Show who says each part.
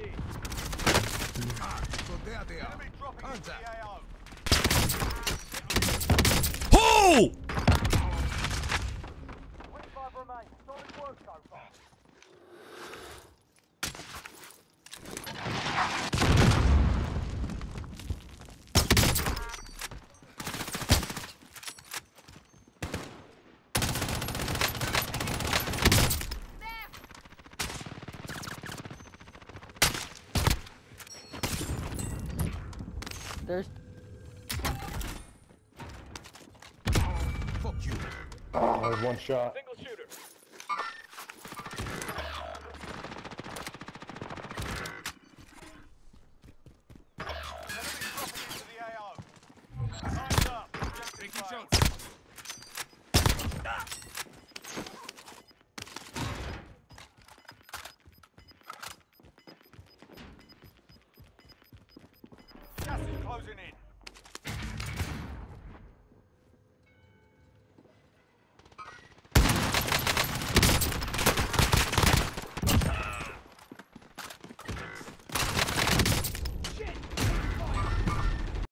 Speaker 1: So there they are. Hands up.
Speaker 2: Oh!
Speaker 3: There's.
Speaker 1: Fuck you.
Speaker 4: There's one shot.
Speaker 5: Single shooter.
Speaker 1: Taking shots.
Speaker 5: Gas is closing in.